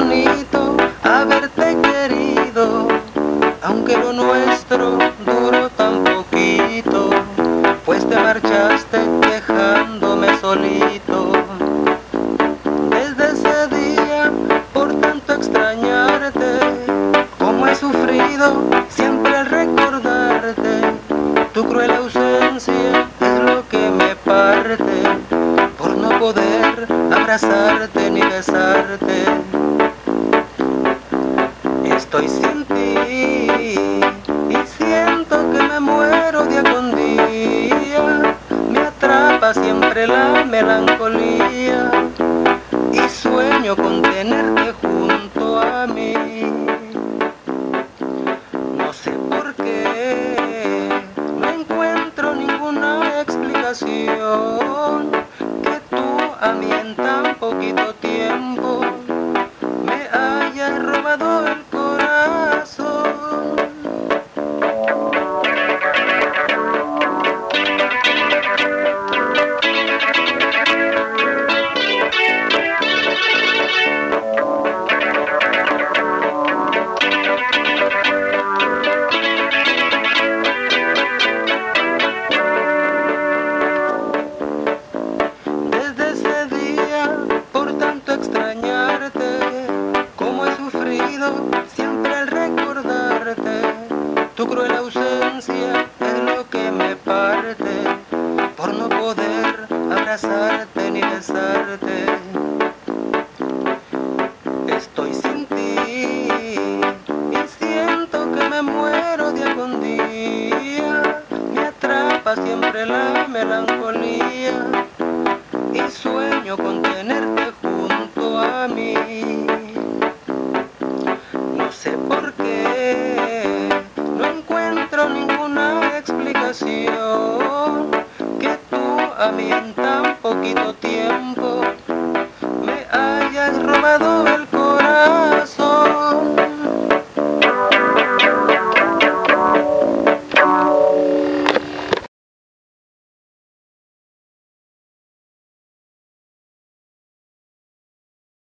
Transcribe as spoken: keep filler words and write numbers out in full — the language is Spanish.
bonito haberte querido, aunque lo nuestro duró tan poquito, pues te marchaste dejándome solito. Desde ese día, por tanto extrañarte, como he sufrido siempre al recordarte, tu cruel ausencia es lo que me parte, por no poder abrazarte ni besarte. Estoy sin ti y siento que me muero día con día, me atrapa siempre la melancolía y sueño con tenerte junto a mí. No sé por qué, no encuentro ninguna explicación, que tú a mí en tan poquito tiempo me hayas robado el corazón. Desde ese día, por tanto extrañarte, como he sufrido siempre al recordarte, tu cruel ausencia es lo que me parte, por no poder abrazarte ni besarte. Estoy sin ti y siento que me muero día con día, me atrapa siempre la melancolía y sueño con tenerte junto a mí.